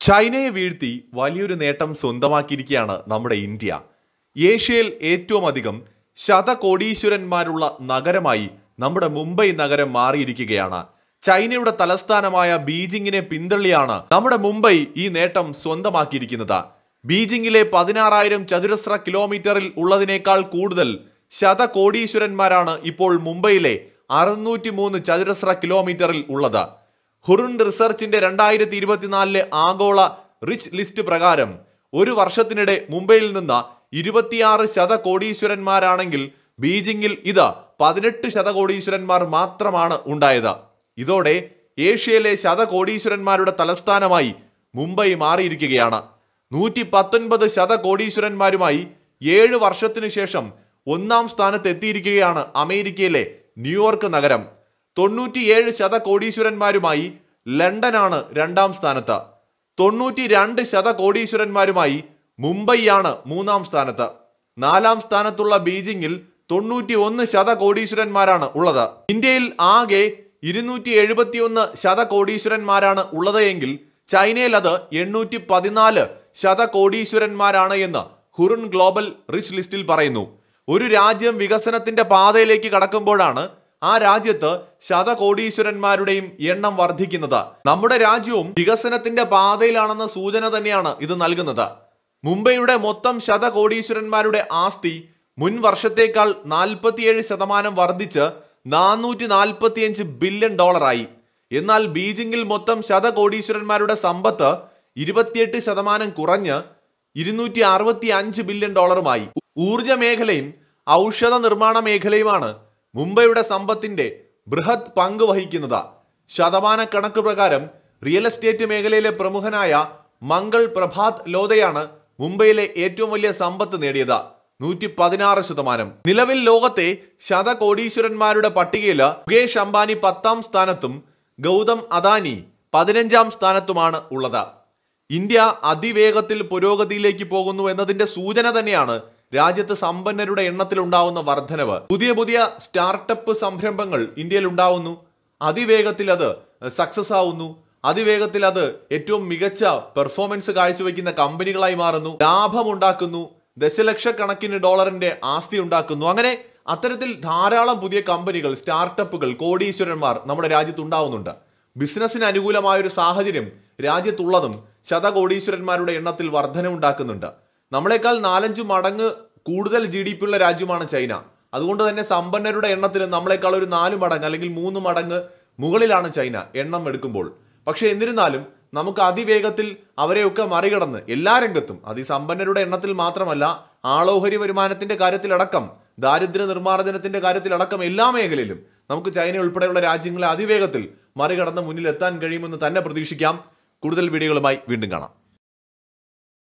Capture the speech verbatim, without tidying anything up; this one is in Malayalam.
ചൈനയെ വീഴ്ത്തി വലിയൊരു നേട്ടം സ്വന്തമാക്കിയിരിക്കുകയാണ് നമ്മുടെ ഇന്ത്യ. ഏഷ്യയിൽ ഏറ്റവും അധികം ശതകോടീശ്വരന്മാരുള്ള നഗരമായി നമ്മുടെ മുംബൈ നഗരം മാറിയിരിക്കുകയാണ്. ചൈനയുടെ തലസ്ഥാനമായ ബീജിങ്ങിനെ പിന്തള്ളിയാണ് നമ്മുടെ മുംബൈ ഈ നേട്ടം സ്വന്തമാക്കിയിരിക്കുന്നത്. ബീജിങ്ങിലെ പതിനാറായിരം ചതുരശ്ര കിലോമീറ്ററിൽ ഉള്ളതിനേക്കാൾ കൂടുതൽ ശതകോടീശ്വരന്മാരാണ് ഇപ്പോൾ മുംബൈയിലെ അറുന്നൂറ്റി മൂന്ന് ചതുരശ്ര കിലോമീറ്ററിൽ ഉള്ളത്. ഹുറുൺ റിസർച്ചിന്റെ രണ്ടായിരത്തി ഇരുപത്തിനാലിലെ ആഗോള റിച്ച് ലിസ്റ്റ് പ്രകാരം ഒരു വർഷത്തിനിടെ മുംബൈയിൽ നിന്ന് ഇരുപത്തിയാറ് ശതകോടീശ്വരന്മാരാണെങ്കിൽ ബീജിങ്ങിൽ ഇത് പതിനെട്ട് ശതകോടീശ്വരന്മാർ മാത്രമാണ് ഉണ്ടായത്. ഇതോടെ ഏഷ്യയിലെ ശതകോടീശ്വരന്മാരുടെ തലസ്ഥാനമായി മുംബൈ മാറിയിരിക്കുകയാണ്. നൂറ്റി പത്തൊൻപത് ശതകോടീശ്വരന്മാരുമായി ഏഴ് വർഷത്തിനു ശേഷം ഒന്നാം സ്ഥാനത്ത് എത്തിയിരിക്കുകയാണ് അമേരിക്കയിലെ ന്യൂയോർക്ക് നഗരം. തൊണ്ണൂറ്റിയേഴ് ശതകോടീശ്വരന്മാരുമായി ലണ്ടനാണ് രണ്ടാം സ്ഥാനത്ത്. തൊണ്ണൂറ്റി രണ്ട് ശതകോടീശ്വരന്മാരുമായി മുംബൈയാണ് മൂന്നാം സ്ഥാനത്ത്. നാലാം സ്ഥാനത്തുള്ള ബീജിങ്ങിൽ തൊണ്ണൂറ്റി ഒന്ന് ശതകോടീശ്വരന്മാരാണ് ഉള്ളത്. ഇന്ത്യയിൽ ആകെ ഇരുന്നൂറ്റി എഴുപത്തി ഒന്ന് ശതകോടീശ്വരന്മാരാണ് ഉള്ളത് എങ്കിൽ ചൈനയിൽ അത് എണ്ണൂറ്റി പതിനാല് ശതകോടീശ്വരന്മാരാണ് എന്ന് ഹുറുൺ ഗ്ലോബൽ റിച്ച് ലിസ്റ്റിൽ പറയുന്നു. ഒരു രാജ്യം വികസനത്തിന്റെ പാതയിലേക്ക് കടക്കുമ്പോഴാണ് ആ രാജ്യത്ത് ശതകോടീശ്വരന്മാരുടെയും എണ്ണം വർദ്ധിക്കുന്നത്. നമ്മുടെ രാജ്യവും വികസനത്തിന്റെ പാതയിലാണെന്ന സൂചന തന്നെയാണ് ഇത് നൽകുന്നത്. മുംബൈയുടെ മൊത്തം ശതകോടീശ്വരന്മാരുടെ ആസ്തി മുൻ വർഷത്തേക്കാൾ നാൽപ്പത്തിയേഴ് ശതമാനം വർദ്ധിച്ച് നാനൂറ്റി നാൽപ്പത്തിയഞ്ച് ബില്യൺ ഡോളറായി. എന്നാൽ ബീജിങ്ങിൽ മൊത്തം ശതകോടീശ്വരന്മാരുടെ സമ്പത്ത് ഇരുപത്തിയെട്ട് ശതമാനം കുറഞ്ഞ് ഇരുന്നൂറ്റി അറുപത്തി അഞ്ച് ബില്യൺ ഡോളറുമായി. ഊർജ മേഖലയും ഔഷധ നിർമ്മാണ മേഖലയുമാണ് മുംബൈയുടെ സമ്പത്തിന്റെ ബൃഹത് പങ്ക് വഹിക്കുന്നത്. ശതമാന കണക്ക് പ്രകാരം റിയൽ എസ്റ്റേറ്റ് മേഖലയിലെ പ്രമുഖനായ മംഗൾ പ്രഭാത് ലോധയാണ് മുംബൈയിലെ ഏറ്റവും വലിയ സമ്പത്ത് നേടിയത്, നൂറ്റി പതിനാറ് ശതമാനം. നിലവിൽ ലോകത്തെ ശതകോടീശ്വരന്മാരുടെ പട്ടികയിൽ മുകേഷ് അംബാനി പത്താം സ്ഥാനത്തും ഗൗതം അദാനി പതിനഞ്ചാം സ്ഥാനത്തുമാണ് ഉള്ളത്. ഇന്ത്യ അതിവേഗത്തിൽ പുരോഗതിയിലേക്ക് പോകുന്നു എന്നതിന്റെ സൂചന തന്നെയാണ് രാജ്യത്ത് സമ്പന്നരുടെ എണ്ണത്തിൽ ഉണ്ടാവുന്ന വർധനവ്. പുതിയ പുതിയ സ്റ്റാർട്ടപ്പ് സംരംഭങ്ങൾ ഇന്ത്യയിൽ ഉണ്ടാവുന്നു. അതിവേഗത്തിൽ അത് സക്സസ് ആവുന്നു. അതിവേഗത്തിൽ അത് ഏറ്റവും മികച്ച പെർഫോമൻസ് കാഴ്ചവെക്കുന്ന കമ്പനികളായി മാറുന്നു. ലാഭം ഉണ്ടാക്കുന്നു. ദശലക്ഷക്കണക്കിന് ഡോളറിന്റെ ആസ്തി ഉണ്ടാക്കുന്നു. അങ്ങനെ അത്തരത്തിൽ ധാരാളം പുതിയ കമ്പനികൾ, സ്റ്റാർട്ടപ്പുകൾ, കോടീശ്വരന്മാർ നമ്മുടെ രാജ്യത്ത് ഉണ്ടാവുന്നുണ്ട്. ബിസിനസ്സിന് അനുകൂലമായ ഒരു സാഹചര്യം രാജ്യത്തുള്ളതും ശതകോടീശ്വരന്മാരുടെ എണ്ണത്തിൽ വർധന ഉണ്ടാക്കുന്നുണ്ട്. നമ്മളെക്കാൾ നാലഞ്ചു മടങ്ങ് കൂടുതൽ ജി ഡി പി ഉള്ള രാജ്യമാണ് ചൈന. അതുകൊണ്ട് തന്നെ സമ്പന്നരുടെ എണ്ണത്തിൽ നമ്മളെക്കാൾ ഒരു നാല് മടങ്ങ് അല്ലെങ്കിൽ മൂന്ന് മടങ്ങ് മുകളിലാണ് ചൈന എണ്ണം എടുക്കുമ്പോൾ. പക്ഷെ എന്നിരുന്നാലും നമുക്ക് അതിവേഗത്തിൽ അവരെയൊക്കെ മറികടന്ന് എല്ലാ രംഗത്തും, അതിസമ്പന്നരുടെ എണ്ണത്തിൽ മാത്രമല്ല, ആളോഹരി വരുമാനത്തിന്റെ കാര്യത്തിലടക്കം, ദാരിദ്ര്യ നിർമ്മാർജ്ജനത്തിന്റെ കാര്യത്തിലടക്കം എല്ലാ മേഖലയിലും നമുക്ക് ചൈന ഉൾപ്പെടെയുള്ള രാജ്യങ്ങളെ അതിവേഗത്തിൽ മറികടന്ന് മുന്നിലെത്താൻ കഴിയുമെന്ന് തന്നെ പ്രതീക്ഷിക്കാം. കൂടുതൽ വീഡിയോകളുമായി വീണ്ടും കാണാം.